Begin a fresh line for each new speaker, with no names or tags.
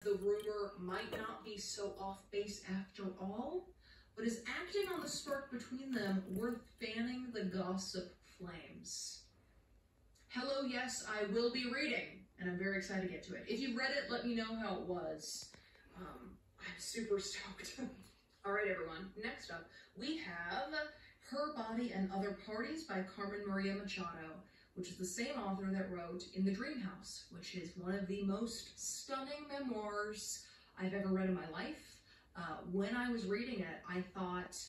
the rumor might not be so off base after all, but is acting on the spark between them worth fanning the gossip flames? Hello, yes, I will be reading, and I'm very excited to get to it. If you read it, let me know how it was. I'm super stoked. All right, everyone, next up, we have Her Body and Other Parties by Carmen Maria Machado, which is the same author that wrote In the Dream House, which is one of the most stunning memoirs I've ever read in my life. When I was reading it, I thought